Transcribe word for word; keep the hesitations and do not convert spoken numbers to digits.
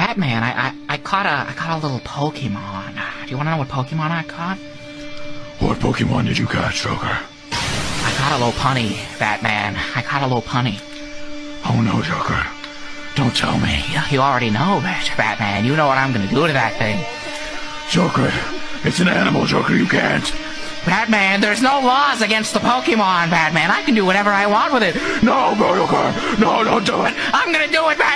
Batman, I, I, I caught a, I caught a little Pokemon. Do you want to know what Pokemon I caught? What Pokemon did you catch, Joker? I caught a Lopunny, Batman. I caught a Lopunny. Oh no, Joker. Don't tell me. You, you already know, Batman. You know what I'm gonna do to that thing. Joker, it's an animal, Joker. You can't. Batman, there's no laws against the Pokemon, Batman. I can do whatever I want with it. No, Joker. No, don't do it. I'm gonna do it, Batman.